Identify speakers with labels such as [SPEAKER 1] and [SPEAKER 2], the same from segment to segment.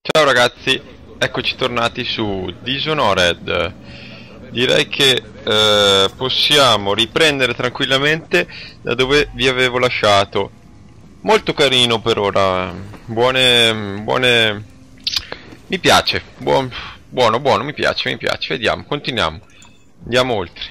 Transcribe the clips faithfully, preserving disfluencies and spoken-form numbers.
[SPEAKER 1] Ciao ragazzi, eccoci tornati su Dishonored. Direi che eh, possiamo riprendere tranquillamente da dove vi avevo lasciato. Molto carino per ora. Buone... buone... Mi piace. Buon, buono, buono, mi piace, mi piace. Vediamo, continuiamo. Andiamo oltre.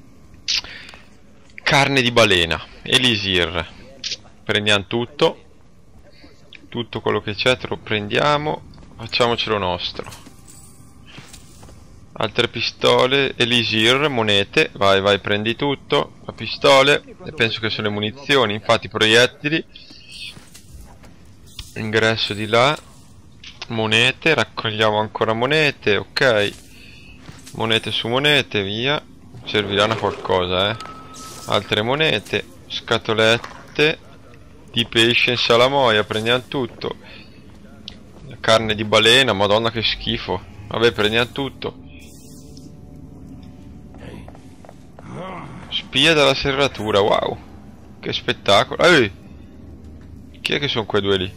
[SPEAKER 1] Carne di balena. Elisir. Prendiamo tutto. Tutto quello che c'è, te lo prendiamo. Facciamocelo nostro. Altre pistole, Elisir, monete. Vai, vai, prendi tutto. La pistole, e penso che sono le munizioni, infatti proiettili. Ingresso di là. Monete, raccogliamo ancora monete, ok. Monete su monete, via. Serviranno a qualcosa, eh. Altre monete, scatolette di pesce in salamoia, prendiamo tutto. Carne di balena, madonna che schifo. Vabbè, prendiamo tutto. Spia dalla serratura, wow. Che spettacolo. Ehi! Chi è che sono quei due lì?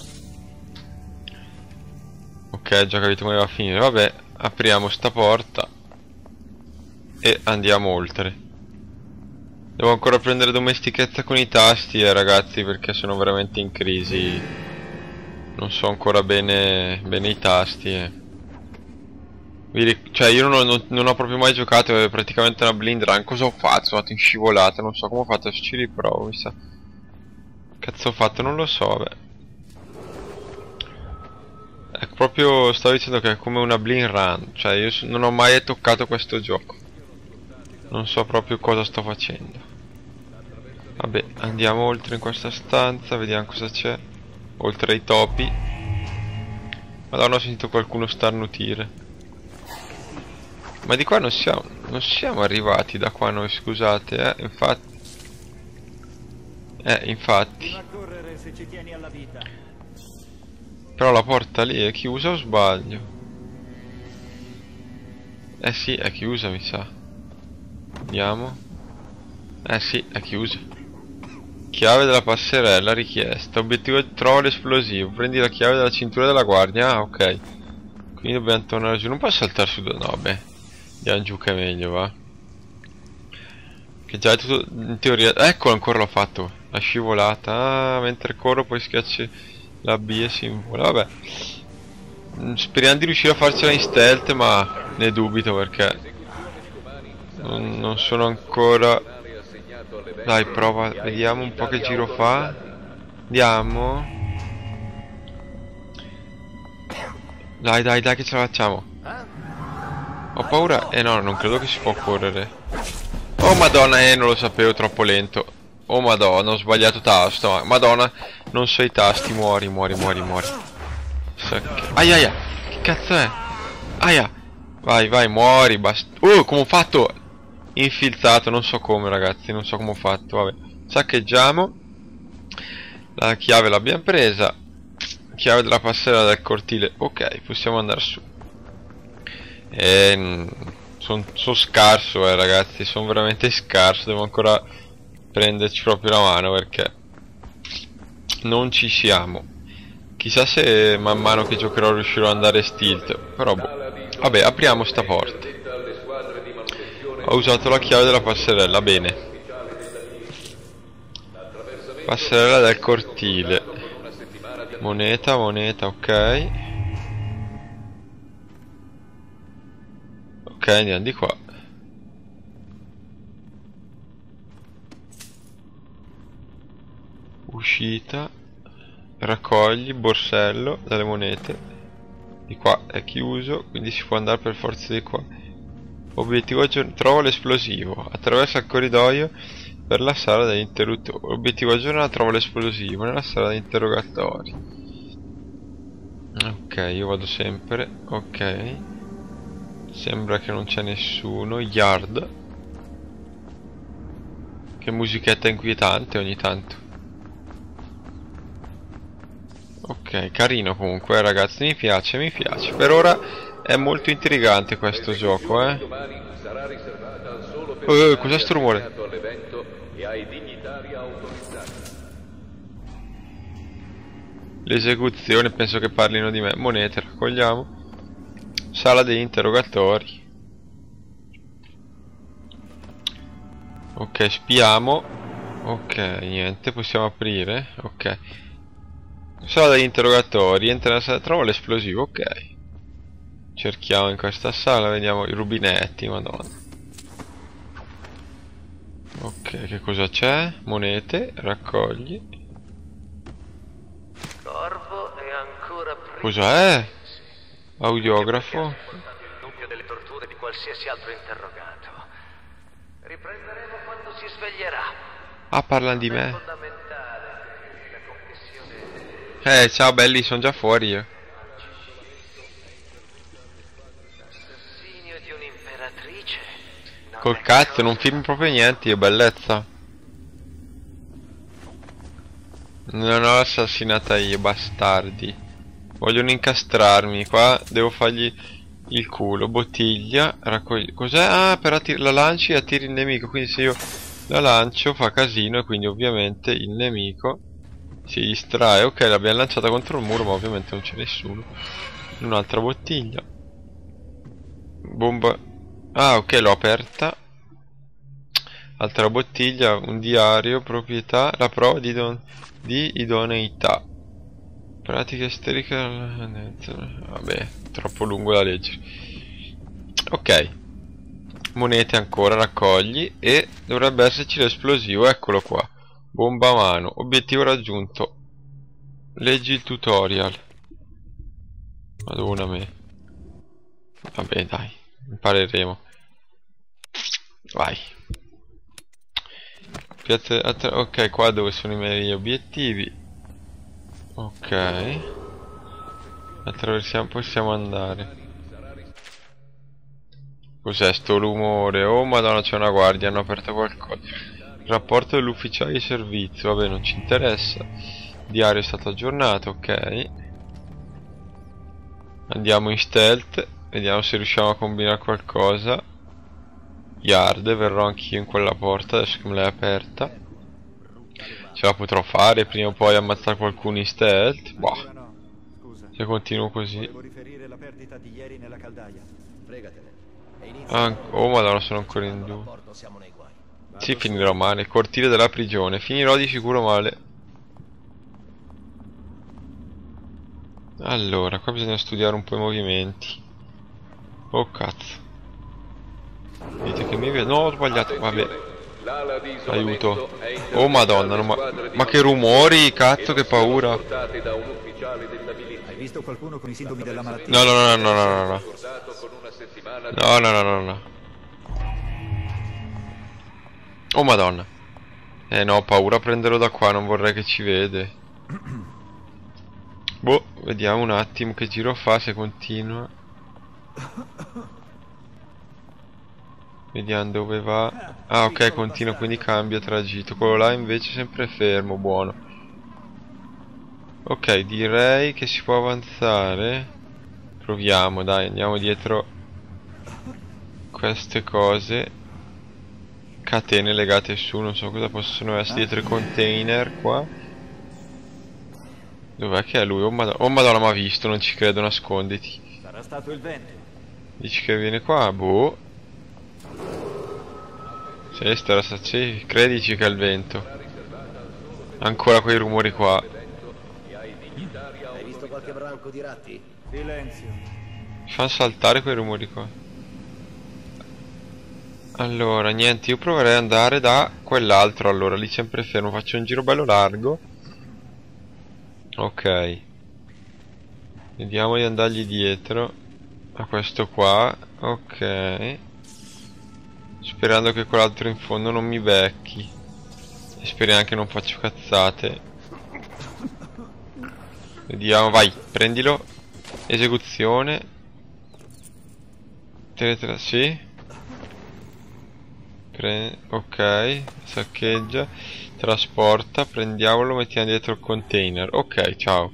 [SPEAKER 1] Ok, già capito come va a finire. Vabbè, apriamo sta porta e andiamo oltre. Devo ancora prendere domestichezza con i tasti, eh, ragazzi, perché sono veramente in crisi. Non so ancora bene, bene i tasti, eh. Cioè io non ho, non ho proprio mai giocato, è praticamente una blind run. Cosa ho fatto? Sono andato in scivolata, non so come ho fatto, ci riprovo, mi sa. Cazzo ho fatto? Non lo so, vabbè. È proprio, stavo dicendo che è come una blind run. Cioè io non ho mai toccato questo gioco. Non so proprio cosa sto facendo. Vabbè, andiamo oltre in questa stanza, vediamo cosa c'è. Oltre ai topi. Madonna, ho sentito qualcuno starnutire. Ma di qua non siamo, non siamo arrivati da qua noi, scusate, eh, infatti. Eh, infatti. Però la porta lì è chiusa o sbaglio? Eh sì, è chiusa mi sa. Andiamo. Eh sì, è chiusa. Chiave della passerella richiesta. Obiettivo: trova l'esplosivo. Prendi la chiave dalla cintura della guardia. Ah, ok. Quindi dobbiamo tornare giù. Non posso saltare su. No, beh. Andiamo giù che è meglio, va. Che già è tutto in teoria. Ecco, ancora l'ho fatto. La scivolata. Ah, mentre corro poi schiacci la B e si invola. Vabbè. Speriamo di riuscire a farcela in stealth, ma ne dubito perché non, non sono ancora. Dai, prova, vediamo un po' che giro fa. Andiamo. Dai, dai, dai che ce la facciamo. Ho paura. Eh no, non credo che si può correre. Oh madonna, eh non lo sapevo, troppo lento. Oh madonna, ho sbagliato tasto. Ma madonna, non so i tasti, muori, muori, muori, muori. Aia, aia, che cazzo è? Aia. Vai, vai, muori, basta. Uh, come ho fatto? Infilzato, non so come ragazzi, non so come ho fatto, vabbè. Saccheggiamo. La chiave l'abbiamo presa. Chiave della passerella del cortile. Ok, possiamo andare su. E sono son scarso, eh ragazzi, sono veramente scarso. Devo ancora prenderci proprio la mano perché non ci siamo. Chissà se man mano che giocherò riuscirò ad andare stilt. Però boh. Vabbè, apriamo sta porta. Ho usato la chiave della passerella, bene. Passerella del cortile. Moneta, moneta, ok. Ok, andiamo di qua. Uscita. Raccogli, borsello dalle monete. Di qua è chiuso, quindi si può andare per forza di qua. Obiettivo: trova l'esplosivo. Attraversa il corridoio per la sala degli interruttori. Obiettivo aggiornato: trova l'esplosivo nella sala degli interrogatori. Ok, io vado sempre. Ok. Sembra che non c'è nessuno. Yard. Che musichetta inquietante ogni tanto. Ok, carino comunque, eh, ragazzi, mi piace, mi piace. Per ora è molto intrigante questo gioco, eh. Oh, oh, cos'è sto rumore? l'esecuzione, penso che parlino di me. Monete, raccogliamo. Sala degli interrogatori. Ok, spiamo. Ok, niente, possiamo aprire. Ok. Sala degli interrogatori, entra nella sala, trovo l'esplosivo, ok. Cerchiamo in questa sala, vediamo i rubinetti, madonna. Ok, che cosa c'è? Monete, raccogli.
[SPEAKER 2] Corvo è ancora privo.
[SPEAKER 1] Cos'è? Audiografo.
[SPEAKER 2] Il dubbio delle torture di qualsiasi altro interrogato. Riprenderemo quando si sveglierà.
[SPEAKER 1] Ah, parlano di me.
[SPEAKER 2] È fondamentale che la confessione.
[SPEAKER 1] Eh, ciao belli, sono già fuori io.
[SPEAKER 2] L'assassinio di un'imperatrice. Non
[SPEAKER 1] Col
[SPEAKER 2] è
[SPEAKER 1] cazzo,
[SPEAKER 2] cosa.
[SPEAKER 1] non filmo proprio niente io, bellezza. Non l'ho assassinata io, bastardi. Vogliono incastrarmi, qua devo fargli il culo. Bottiglia, raccogli. Cos'è? Ah, per attir la lanci e attiri il nemico. Quindi se io la lancio fa casino e quindi ovviamente il nemico si distrae. Ok, l'abbiamo lanciata contro il muro, ma ovviamente non c'è nessuno. Un'altra bottiglia. Bomba. Ah, ok, l'ho aperta. Altra bottiglia, un diario, proprietà, la prova di, di idoneità. Pratiche esteriche. Vabbè, troppo lungo da leggere. Ok. Monete ancora, raccogli. E dovrebbe esserci l'esplosivo, eccolo qua. Bomba a mano, obiettivo raggiunto. Leggi il tutorial. Madonna me. Vabbè dai, impareremo. Vai. Piazza, ok, qua dove sono i miei obiettivi. Ok. Attraversiamo, possiamo andare. Cos'è sto rumore? Oh madonna, c'è una guardia, hanno aperto qualcosa. Rapporto dell'ufficiale di servizio, vabbè non ci interessa. Diario è stato aggiornato, ok. Andiamo in stealth, vediamo se riusciamo a combinare qualcosa. Yard, verrò anch'io in quella porta adesso che me l'hai aperta. Ce la potrò fare prima o poi ammazzare qualcuno in stealth. Boh. Se continuo così. Ah, oh madonna, sono ancora in giù. Sì, finirò male. Cortile della prigione. Finirò di sicuro male. Allora, qua bisogna studiare un po' i movimenti. Oh cazzo. Vedete che mi vedo? No, ho sbagliato, vabbè. Aiuto. Oh madonna, non ma... ma che rumori, cazzo, che paura.
[SPEAKER 3] Hai visto qualcuno con i sintomi della malattia?
[SPEAKER 1] No, no, no, no, no, no, no. No, no, no, no, no. Oh madonna. Eh no, ho paura a prenderlo da qua, non vorrei che ci vede. Boh, vediamo un attimo che giro fa se continua. Vediamo dove va. Ah ok, continua, quindi cambia tragitto. Quello là invece è sempre fermo, buono. Ok, direi che si può avanzare. Proviamo, dai, andiamo dietro queste cose. Catene legate su, non so cosa possono essere dietro i container qua. Dov'è che è lui? Oh madonna, oh madonna, mi ha visto, non ci credo, nasconditi.
[SPEAKER 3] Sarà stato il vento.
[SPEAKER 1] Dici che viene qua? Boh. Sì, starà sì, credici che è il vento. Ancora quei rumori qua.
[SPEAKER 2] Hai visto qualche branco di ratti?
[SPEAKER 3] Silenzio.
[SPEAKER 1] Fanno saltare quei rumori qua. Allora, niente, io proverei ad andare da quell'altro. Allora, lì sempre fermo, faccio un giro bello largo. Ok. Vediamo di andargli dietro a questo qua. Ok. Sperando che quell'altro in fondo non mi becchi. E speriamo che non faccio cazzate. Vediamo, vai, prendilo. Esecuzione. Teletra, sì. Pre ok, saccheggia. Trasporta, prendiamolo, mettiamo dietro il container. Ok, ciao.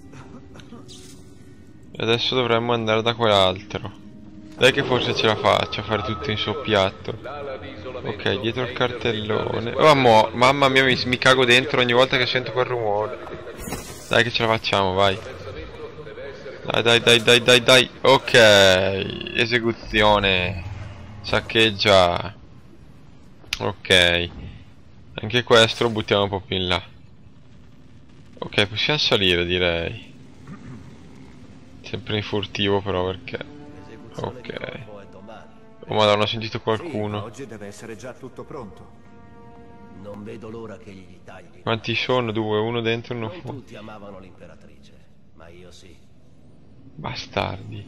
[SPEAKER 1] E adesso dovremmo andare da quell'altro. Dai che forse ce la faccio a fare tutto in soppiatto. Ok, dietro il cartellone. Oh mo, mamma mia, mi, mi cago dentro ogni volta che sento quel rumore. Dai che ce la facciamo, vai. Dai, dai, dai, dai, dai, dai. Ok. Esecuzione. Saccheggia. Ok. Anche questo lo buttiamo un po' più in là. Ok, possiamo salire, direi. Sempre in furtivo però, perché... Ok. Oh madonna, ho sentito qualcuno.
[SPEAKER 3] Sì, oggi deve essere già tutto pronto.
[SPEAKER 2] Non vedo l'ora che gli tagli.
[SPEAKER 1] Quanti sono? Due, uno dentro e uno
[SPEAKER 2] Non
[SPEAKER 1] fuori.
[SPEAKER 2] tutti amavano l'imperatrice, ma io sì.
[SPEAKER 1] Bastardi.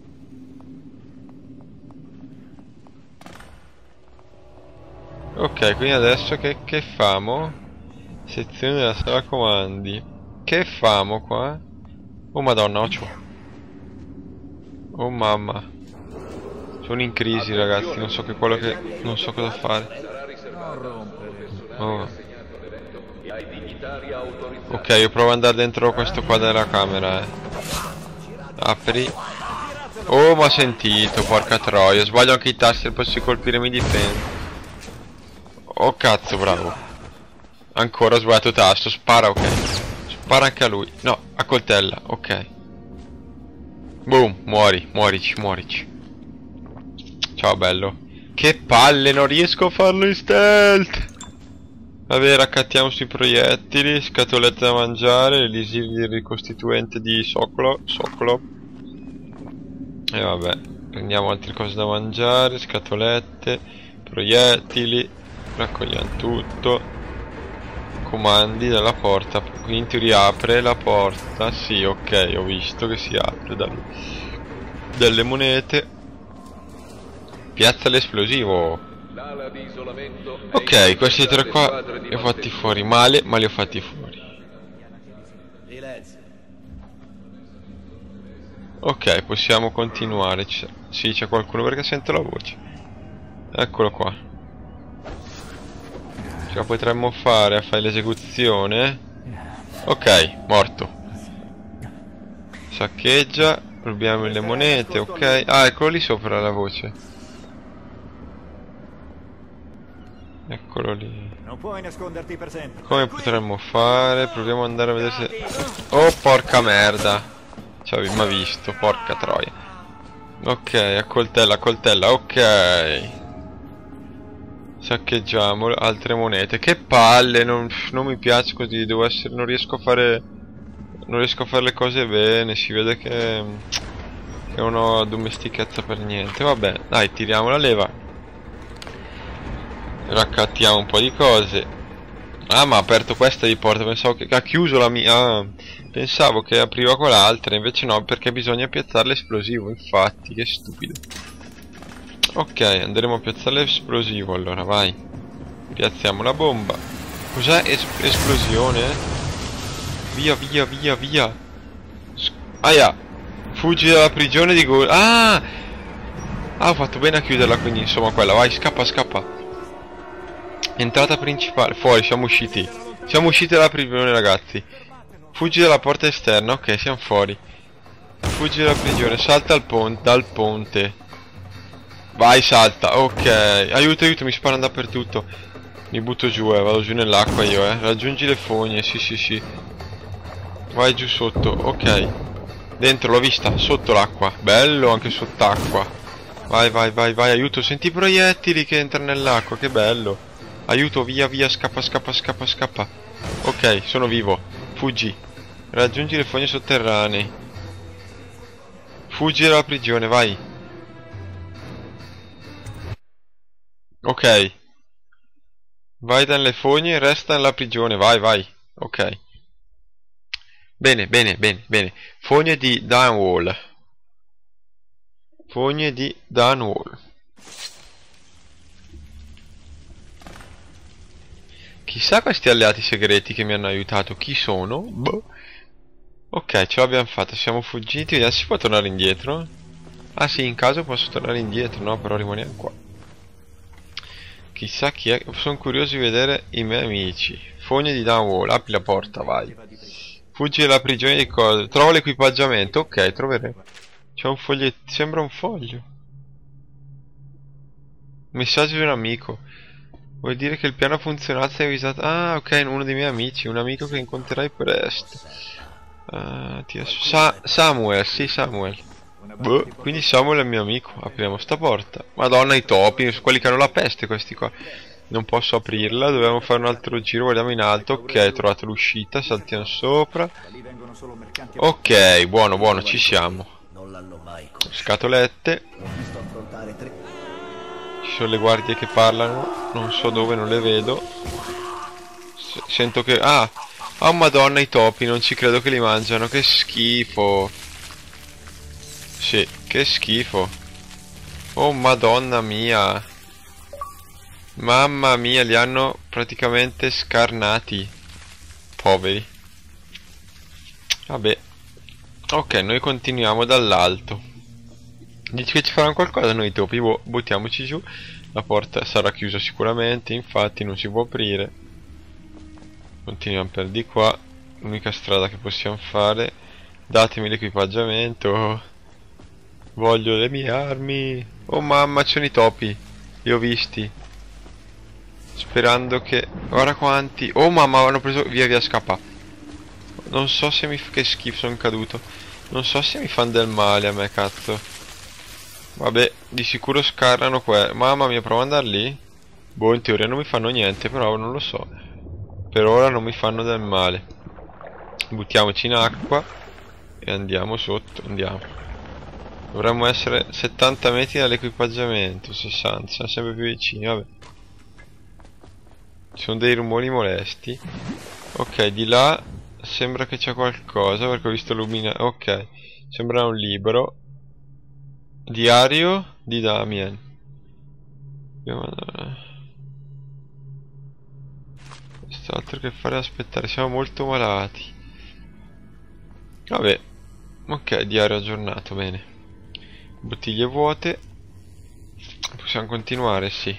[SPEAKER 1] Ok, quindi adesso che, che famo? Sezione della sala comandi. Che famo qua? Oh madonna, occhio. Oh mamma. Sono in crisi ragazzi, non so che quello che... non so cosa fare. Oh. Ok, io provo ad andare dentro questo qua della camera, eh. Apri. Oh, ma ho sentito, porca troia. Sbaglio anche i tasti, posso colpire mi difendo. Oh cazzo, bravo. Ancora ho sbagliato tasto, spara, ok. Spara anche a lui. No, a coltella, ok. Boom, muori, muorici, muorici. Ciao bello. Che palle, non riesco a farlo in stealth. Vabbè, raccattiamo sui proiettili. Scatolette da mangiare. Lesivi di ricostituente di Socolo. Socolo. E vabbè, prendiamo altre cose da mangiare. Scatolette, proiettili. Raccogliamo tutto. Comandi dalla porta. Quindi in teoria apre la porta. Sì, ok, ho visto che si apre da lì. Delle monete. Piazza l'esplosivo. Ok, questi tre qua li ho fatti fuori male, ma li ho fatti fuori. Ok, possiamo continuare. Sì, c'è qualcuno perché sento la voce. Eccolo qua. Ce la potremmo fare a fare l'esecuzione. Ok, morto. Saccheggia. Rubiamo le monete, ok. Ah, eccolo lì sopra la voce. Eccolo lì.
[SPEAKER 3] Non puoi nasconderti per sempre.
[SPEAKER 1] Come potremmo fare? Proviamo ad andare a vedere se... Oh, porca merda. Ci aveva visto, porca troia. Ok, a coltella, a coltella, ok. Saccheggiamo altre monete. Che palle, non, non mi piace così, devo essere... Non riesco a fare... Non riesco a fare le cose bene, si vede che... Che non ho domestichezza per niente. Vabbè, dai, tiriamo la leva. Raccattiamo un po' di cose. Ah, ma ha aperto questa di porta. Pensavo che ha chiuso la mia. Ah, pensavo che apriva quell'altra. Invece no, perché bisogna piazzare l'esplosivo. Infatti, che stupido. Ok, andremo a piazzare l'esplosivo. Allora, vai. Piazziamo la bomba. Cos'è? Es esplosione? Via, via, via, via. Aia. Fuggi dalla prigione di Gol. Ah! Ah, ho fatto bene a chiuderla, quindi insomma quella. Vai, scappa, scappa. Entrata principale. Fuori, siamo usciti. Siamo usciti dalla prigione, ragazzi. Fuggi dalla porta esterna. Ok, siamo fuori. Fuggi dalla prigione. Salta al ponte. Dal ponte. Vai, salta. Ok. Aiuto, aiuto, mi sparano dappertutto. Mi butto giù, eh. Vado giù nell'acqua io, eh. Raggiungi le fogne. Sì, sì, sì. Vai giù sotto. Ok. Dentro, l'ho vista. Sotto l'acqua. Bello, anche sott'acqua. Vai, vai, vai, vai. Aiuto. Senti i proiettili che entrano nell'acqua. Che bello. Aiuto, via, via, scappa, scappa, scappa, scappa. Ok, sono vivo. Fuggi. Raggiungi le fogne sotterranee. Fuggi dalla prigione, vai. Ok. Vai dalle fogne, resta nella prigione, vai, vai. Ok. Bene, bene, bene, bene. Fogne di Dunwall. Fogne di Dunwall. Chissà questi alleati segreti che mi hanno aiutato, chi sono? Boh. Ok, ce l'abbiamo fatta, siamo fuggiti, vediamo se si può tornare indietro. Ah sì, in caso posso tornare indietro, no? Però rimaniamo qua. Chissà chi è, sono curioso di vedere i miei amici. Fogne di Dunwall, apri la porta, vai. Fuggi dalla prigione di cose, trovo l'equipaggiamento, ok, troveremo. C'è un foglietto, sembra un foglio. Messaggio di un amico. Vuol dire che il piano ha funzionato, sei avvisato. Ah, ok, uno dei miei amici, un amico che incontrerai presto. Uh, Sa Samuel, sì Samuel. Boh, quindi Samuel è il mio amico. Apriamo sta porta. Madonna, i topi, quelli che hanno la peste questi qua. Non posso aprirla, dobbiamo fare un altro giro, guardiamo in alto. Ok, trovato l'uscita, saltiamo sopra. Ok, buono, buono, ci siamo. Scatolette. Ci sono le guardie che parlano, non so dove, non le vedo. S sento che... Ah! Oh madonna, i topi, non ci credo che li mangiano, che schifo. Sì, che schifo. Oh madonna mia. Mamma mia, li hanno praticamente scarnati. Poveri. Vabbè. Ok, noi continuiamo dall'alto. Dici che ci faranno qualcosa noi topi? Boh, buttiamoci giù. La porta sarà chiusa sicuramente, infatti non si può aprire. Continuiamo per di qua. L'unica strada che possiamo fare. Datemi l'equipaggiamento. Voglio le mie armi. Oh mamma, ci sono i topi. Li ho visti. Sperando che... Guarda quanti. Oh mamma, hanno preso... Via via, scappa. Non so se mi... Che schifo, sono caduto. Non so se mi fanno del male a me, cazzo. Vabbè, di sicuro scarrano qua. Mamma mia, provo ad andare lì. Boh, in teoria non mi fanno niente, però non lo so. Per ora non mi fanno del male. Buttiamoci in acqua e andiamo sotto, andiamo. Dovremmo essere settanta metri dall'equipaggiamento, sessanta, siamo sempre più vicini, vabbè. Ci sono dei rumori molesti. Ok, di là sembra che c'è qualcosa perché ho visto lumina. Ok, sembra un libro. Diario di Damien. Quest'altro che fare aspettare, siamo molto malati. Vabbè. Ok, diario aggiornato, bene. Bottiglie vuote. Possiamo continuare, sì.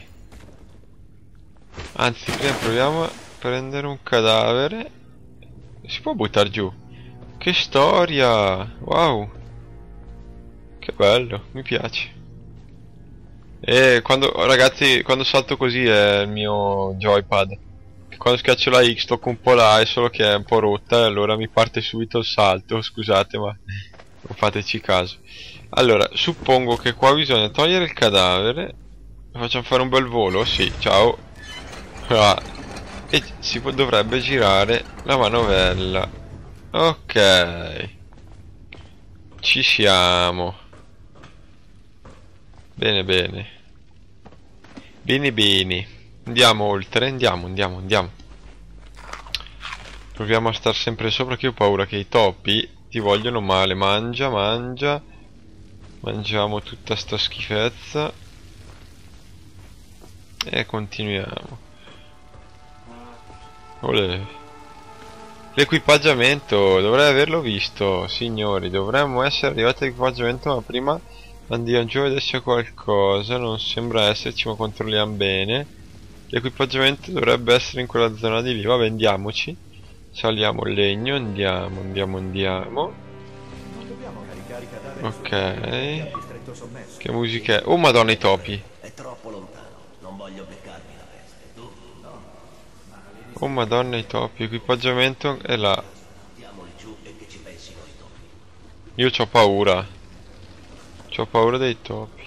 [SPEAKER 1] Anzi, prima proviamo a prendere un cadavere. Si può buttare giù. Che storia! Wow! Che bello, mi piace. E quando, ragazzi, quando salto così è il mio joypad. Quando schiaccio la X tocco un po' là, è solo che è un po' rotta e allora mi parte subito il salto. Scusate, ma non fateci caso. Allora, suppongo che qua bisogna togliere il cadavere. Facciamo fare un bel volo? Sì, ciao. Ah. E si dovrebbe girare la manovella. Ok. Ci siamo. Bene, bene. Bene, bene. Andiamo oltre, andiamo, andiamo, andiamo. Proviamo a star sempre sopra, che ho paura che i topi ti vogliono male. Mangia, mangia. Mangiamo tutta sta schifezza. E continuiamo. Olè. L'equipaggiamento, dovrei averlo visto, signori. Dovremmo essere arrivati all'equipaggiamento, ma prima andiamo giù a vedere se c'è qualcosa. Non sembra esserci, ma controlliamo bene. L'equipaggiamento dovrebbe essere in quella zona di lì. Vabbè, andiamoci. Saliamo il legno, andiamo, andiamo, andiamo. Ok. Che musica è? Oh madonna, i topi.
[SPEAKER 2] È troppo lontano, non voglio beccarmi la peste. Tu? No.
[SPEAKER 1] Oh madonna, i topi. Equipaggiamento è là.
[SPEAKER 2] Diamoli giù e che ci pensino i topi.
[SPEAKER 1] Io c'ho paura. C'ho paura dei topi.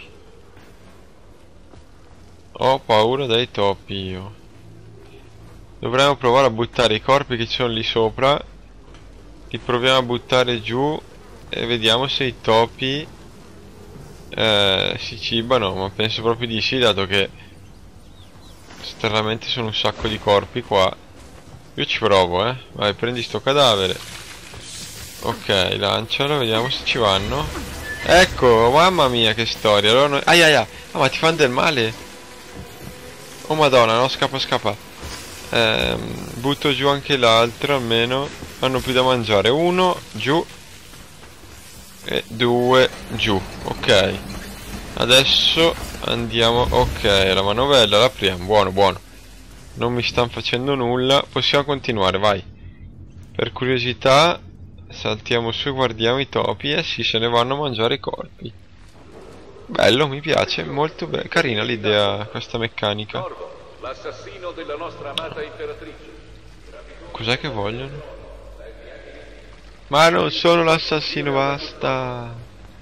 [SPEAKER 1] Ho paura dei topi io. Dovremmo provare a buttare i corpi che ci sono lì sopra. Li proviamo a buttare giù e vediamo se i topi eh, si cibano. Ma penso proprio di sì, dato che stranamente sono un sacco di corpi qua. Io ci provo, eh. Vai, prendi sto cadavere. Ok, lancialo, vediamo se ci vanno. Ecco, mamma mia che storia. Allora noi... Ai ai ai. Ah, ma ti fanno del male? Oh madonna, no, scappa, scappa. Ehm, butto giù anche l'altro, almeno hanno più da mangiare. Uno, giù. E due, giù. Ok. Adesso andiamo. Ok, la manovella la apriamo. Buono, buono. Non mi stanno facendo nulla. Possiamo continuare, vai. Per curiosità saltiamo su e guardiamo i topi. E sì, se ne vanno a mangiare i corpi. Bello, mi piace, molto bene. Carina l'idea, questa meccanica.
[SPEAKER 3] L'assassino della nostra amata imperatrice.
[SPEAKER 1] Cos'è che vogliono? Ma non sono l'assassino, basta.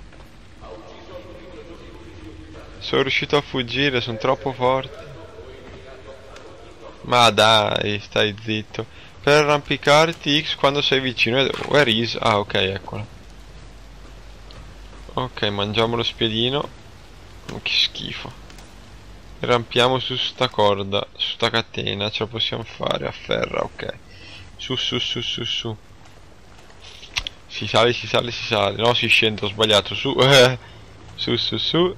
[SPEAKER 1] Sono riuscito a fuggire, sono troppo forte. Ma dai, stai zitto. Per arrampicarti X quando sei vicino. Where is? Ah, ok, eccola. Ok, mangiamo lo spiedino. Oh, che schifo. Rampiamo su sta corda, su sta catena, ce la possiamo fare, afferra, ok. Su, su, su, su, su. Si sale, si sale, si sale. No, si scende, ho sbagliato, su. Eh. Su, su, su.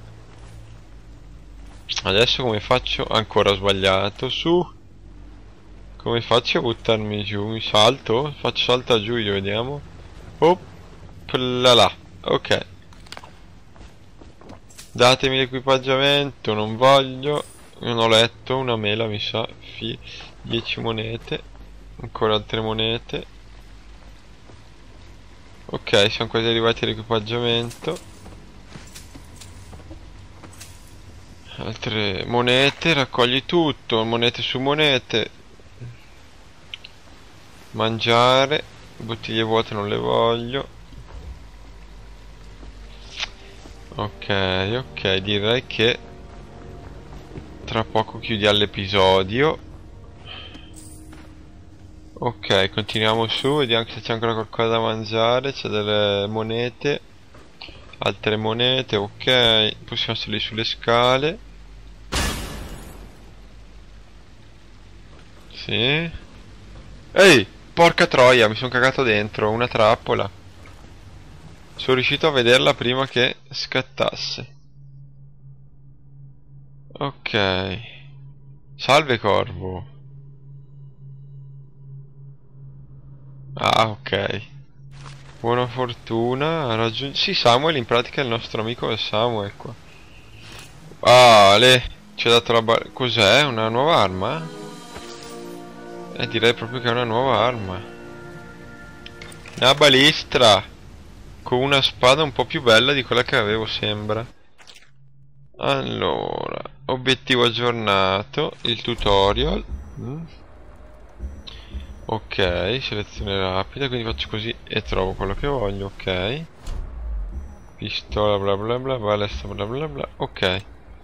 [SPEAKER 1] Adesso come faccio? Ancora sbagliato, su. Come faccio a buttarmi giù? Mi salto? Faccio salta giù io, vediamo. Op, là là. Ok. Datemi l'equipaggiamento, non voglio. Non ho letto, una mela mi sa. dieci monete. Ancora altre monete. Ok, siamo quasi arrivati all'equipaggiamento. Altre monete, raccogli tutto. Monete su monete. Mangiare. Bottiglie vuote non le voglio. Ok, ok, direi che tra poco chiudiamo l'episodio. Ok, continuiamo su, vediamo se c'è ancora qualcosa da mangiare. C'è delle monete. Altre monete, ok. Possiamo salire sulle scale. Sì. Ehi, porca troia, mi sono cagato dentro una trappola. Sono riuscito a vederla prima che scattasse. Ok. Salve corvo. Ah, ok. Buona fortuna. Raggiung... Sì, Samuel in pratica è il nostro amico Samuel qua. Ah, le... Ci ha dato la ba... Cos'è? Una nuova arma? Eh, direi proprio che è una nuova arma. Una balistra. Con una spada un po' più bella di quella che avevo, sembra. Allora, obiettivo aggiornato, il tutorial. mm. Ok, selezione rapida, quindi faccio così e trovo quello che voglio, ok. Pistola bla bla bla, balestra bla bla bla, ok.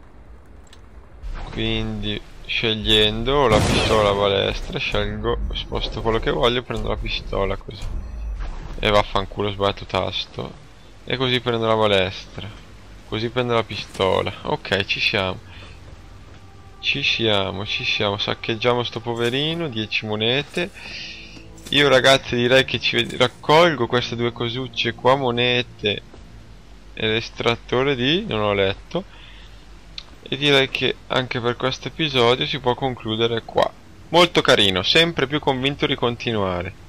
[SPEAKER 1] Quindi scegliendo la pistola balestra, scelgo, sposto quello che voglio, prendo la pistola così. E vaffanculo, ho sbagliato tasto. E così prendo la balestra. Così prendo la pistola. Ok, ci siamo. Ci siamo, ci siamo. Saccheggiamo sto poverino. dieci monete. Io ragazzi direi che ci raccolgo queste due cosucce qua. Monete. E l'estrattore di... non ho letto. E direi che anche per questo episodio si può concludere qua. Molto carino. Sempre più convinto di continuare.